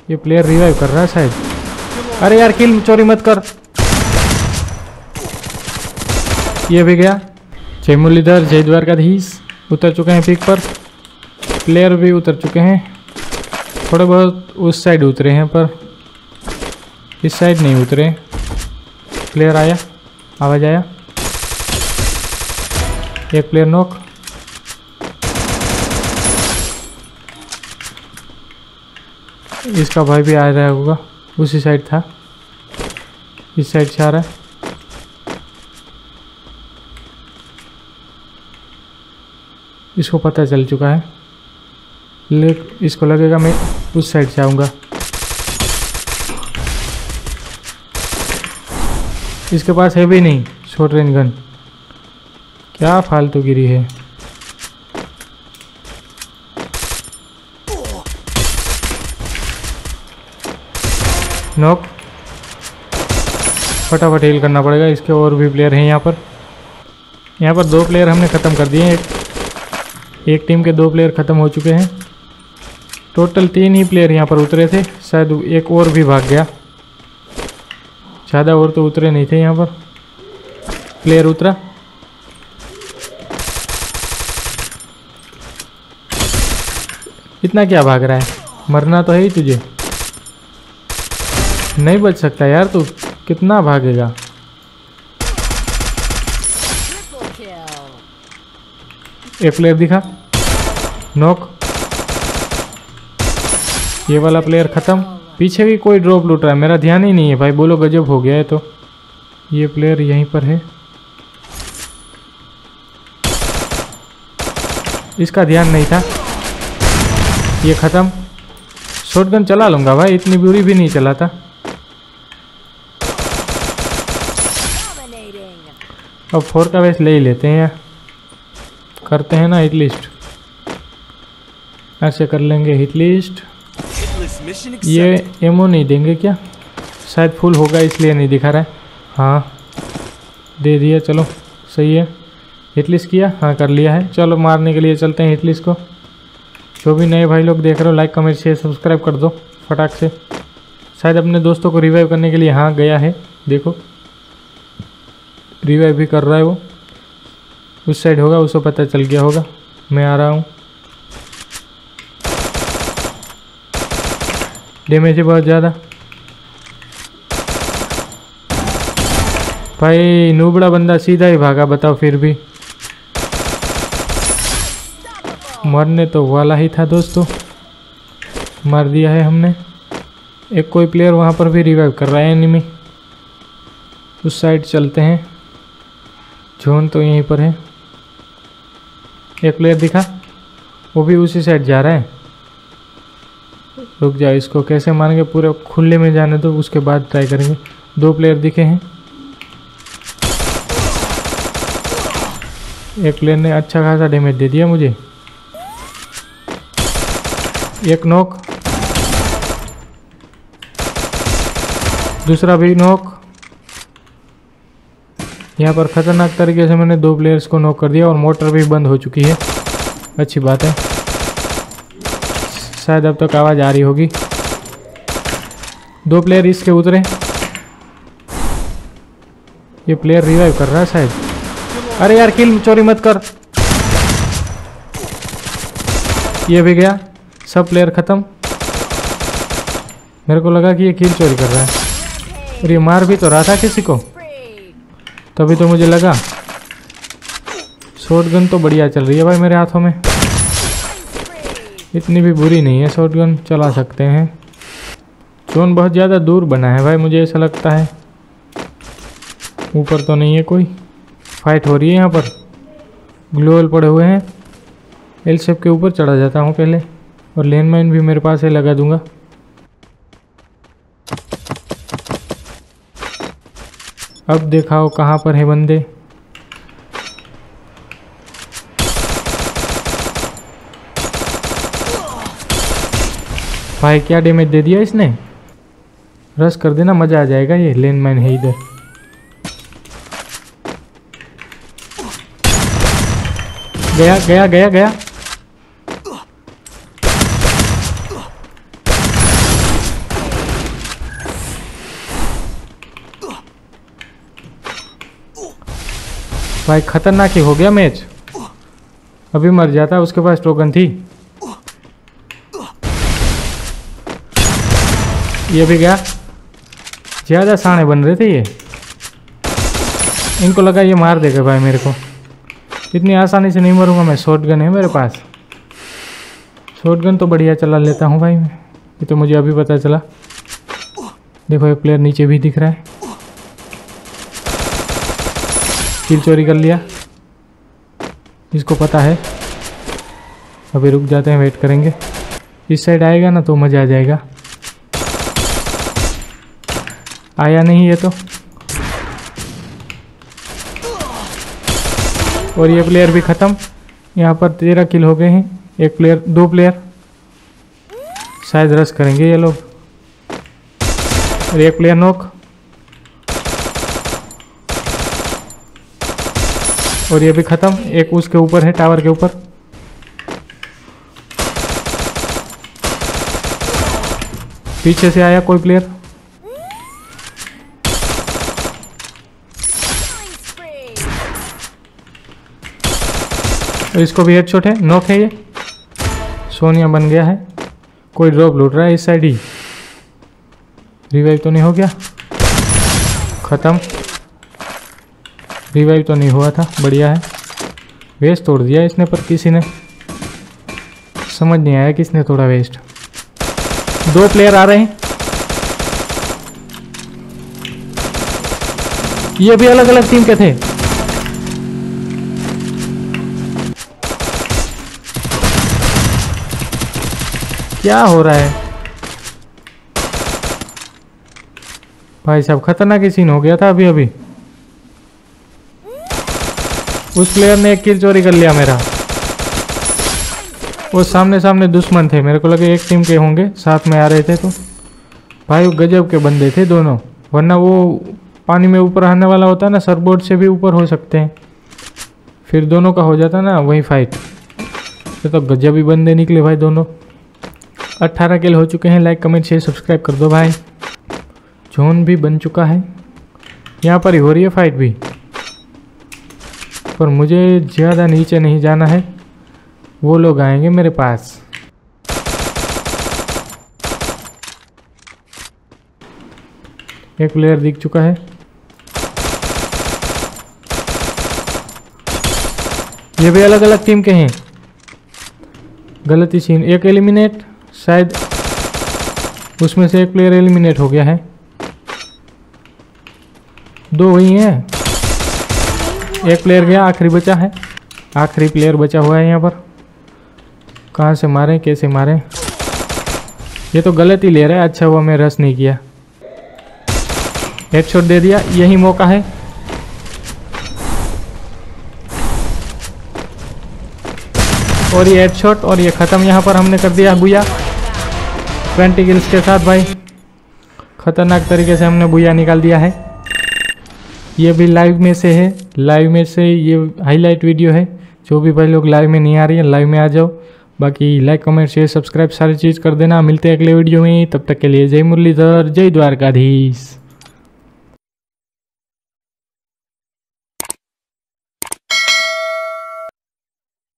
ये player revive कर रहा है शायद। अरे यार किल चोरी मत कर। ये भी गया। जय मुरलीधर, जय द्वारकाधीश। उतर चुके हैं पीक पर। प्लेयर भी उतर चुके हैं। थोड़े बहुत उस साइड उतरे हैं पर इस साइड नहीं उतरे। प्लेयर आया, आवाज आया। एक प्लेयर नॉक। इसका भाई भी आ रहा होगा, उसी साइड था, इस साइड से आ रहा है। इसको पता चल चुका है, इसको लगेगा मैं उस साइड से आऊँगा। इसके पास है भी नहीं शॉर्ट रेंज गन। क्या फालतू गिरी है। नॉक। फटाफट हील करना पड़ेगा। इसके और भी प्लेयर हैं यहाँ पर। यहाँ पर 2 प्लेयर हमने ख़त्म कर दिए हैं। एक टीम के 2 प्लेयर ख़त्म हो चुके हैं। टोटल 3 ही प्लेयर यहाँ पर उतरे थे, शायद एक और भी भाग गया। ज़्यादा और तो उतरे नहीं थे यहाँ पर। प्लेयर उतरा। इतना क्या भाग रहा है, मरना तो है ही तुझे। नहीं बच सकता यार तू, कितना भागेगा। एक प्लेयर दिखा, नॉक। ये वाला प्लेयर ख़त्म। पीछे भी कोई ड्रॉप लूट रहा है, मेरा ध्यान ही नहीं है भाई। बोलो गजब हो गया है। तो ये प्लेयर यहीं पर है, इसका ध्यान नहीं था। ये ख़त्म। शॉटगन चला लूँगा भाई, इतनी बुरी भी नहीं चलाता। अब 4 का बेस ले ही लेते हैं, करते हैं ना हिट लिस्ट। ऐसे कर लेंगे हिट लिस्ट। ये एमओ नहीं देंगे क्या? शायद फुल होगा इसलिए नहीं दिखा रहा है। हाँ दे दिया, चलो सही है। हिट लिस्ट किया, हाँ कर लिया है। चलो मारने के लिए चलते हैं हिट लिस्ट को। जो भी नए भाई लोग देख रहे हो, लाइक कमेंट शेयर सब्सक्राइब कर दो फटाक से। शायद अपने दोस्तों को रिवाइव करने के लिए हाँ गया है, देखो रिवाइव भी कर रहा है वो। उस साइड होगा, उसको पता चल गया होगा मैं आ रहा हूँ। डैमेज है बहुत ज़्यादा भाई। नूबड़ा बंदा सीधा ही भागा, बताओ फिर भी मरने तो वाला ही था दोस्तों। मार दिया है हमने। एक कोई प्लेयर वहाँ पर भी रिवाइव कर रहा है एनिमी। उस साइड चलते हैं, जोन तो यहीं पर है। एक प्लेयर दिखा, वो भी उसी साइड जा रहा है। रुक जाओ, इसको कैसे मारेंगे, पूरे खुले में जाने दो, उसके बाद ट्राई करेंगे। 2 प्लेयर दिखे हैं। एक प्लेयर ने अच्छा खासा डैमेज दे दिया मुझे। एक नॉक, दूसरा भी नॉक। यहाँ पर खतरनाक तरीके से मैंने 2 प्लेयर्स को नॉक कर दिया और मोटर भी बंद हो चुकी है। अच्छी बात है, शायद अब तक आवाज़ आ रही होगी। 2 प्लेयर इसके उतरे। ये प्लेयर रिवाइव कर रहा है शायद। अरे यार किल चोरी मत कर। ये भी गया। सब प्लेयर ख़त्म। मेरे को लगा कि ये किल चोरी कर रहा है और ये मार भी तो रहा था किसी को, तभी तो मुझे लगा। शॉटगन तो बढ़िया चल रही है भाई मेरे हाथों में, इतनी भी बुरी नहीं है। शॉटगन चला सकते हैं। जोन बहुत ज़्यादा दूर बना है भाई, मुझे ऐसा लगता है। ऊपर तो नहीं है कोई, फाइट हो रही है यहाँ पर। ग्लोवल पड़े हुए हैं। एल शेप के ऊपर चढ़ा जाता हूँ पहले, और लैंड माइन भी मेरे पास है, लगा दूंगा। अब दिखाओ कहाँ पर है बंदे। भाई क्या डैमेज दे दिया इसने। रश कर देना, मज़ा आ जाएगा। ये लैंड माइन है इधर। गया गया गया गया। भाई खतरनाक ही हो गया मैच। अभी मर जाता, उसके पास टोकन थी। ये भी गया। ज़्यादा साने बन रहे थे ये। इनको लगा ये मार देगा भाई मेरे को। इतनी आसानी से नहीं मरूंगा मैं। शॉटगन है मेरे पास। शॉटगन तो बढ़िया चला लेता हूँ भाई मैं। ये तो मुझे अभी पता चला। देखो एक प्लेयर नीचे भी दिख रहा है। किल चोरी कर लिया। इसको पता है। अभी रुक जाते हैं, वेट करेंगे। इस साइड आएगा ना तो मज़ा आ जाएगा। आया नहीं ये तो। और ये प्लेयर भी ख़त्म। यहाँ पर 13 किल हो गए हैं। एक प्लेयर, 2 प्लेयर शायद रश करेंगे ये लोग। और एक प्लेयर नॉक। और ये भी ख़त्म। एक उसके ऊपर है, टावर के ऊपर। पीछे से आया कोई प्लेयर। और इसको भी हेडशॉट है, नॉक है ये। सोनिया बन गया है। कोई ड्रॉप लूट रहा है इस साइड ही। रिवाइव तो नहीं हो गया? ख़त्म। रिवाइव तो नहीं हुआ था, बढ़िया है। वेस्ट तोड़ दिया इसने, पर किसी ने समझ नहीं आया किसने तोड़ा वेस्ट। 2 प्लेयर आ रहे हैं। ये भी अलग अलग टीम के थे। क्या हो रहा है भाई साहब? खतरनाक ही सीन हो गया था अभी अभी। उस प्लेयर ने एक किल चोरी कर लिया मेरा। वो सामने सामने दुश्मन थे। मेरे को लगे एक टीम के होंगे, साथ में आ रहे थे। तो भाई गजब के बंदे थे दोनों। वरना वो पानी में ऊपर आने वाला होता ना, सरबोर्ड से भी ऊपर हो सकते हैं। फिर दोनों का हो जाता ना वही फाइट। तो गजब ही बंदे निकले भाई दोनों। 18 किल हो चुके हैं। लाइक कमेंट शेयर सब्सक्राइब कर दो भाई। जोन भी बन चुका है। यहाँ पर ही हो रही है फाइट भी, पर मुझे ज़्यादा नीचे नहीं जाना है। वो लोग आएंगे मेरे पास। एक प्लेयर दिख चुका है। ये भी अलग अलग टीम के हैं। गलती सीन। एक एलिमिनेट, शायद उसमें से एक प्लेयर एलिमिनेट हो गया है। 2 हुई हैं। एक प्लेयर गया, आखिरी बचा है। आखिरी प्लेयर बचा हुआ है यहाँ पर। कहाँ से मारें, कैसे मारें? ये तो गलत ही ले रहा है। अच्छा हुआ मैं रश नहीं किया। हेडशॉट दे दिया। यही मौका है। और ये हेडशॉट और ये ख़त्म। यहाँ पर हमने कर दिया बुया 20 किल्स के साथ भाई। ख़तरनाक तरीके से हमने बुया निकाल दिया है। ये भी लाइव में से है। लाइव में से ये हाईलाइट वीडियो है। जो भी भाई लोग लाइव में नहीं आ रही है, लाइव में आ जाओ। बाकी लाइक कमेंट शेयर सब्सक्राइब सारी चीज़ कर देना। मिलते हैं अगले वीडियो में। तब तक के लिए जय मुरलीधर, जय द्वारकाधीश।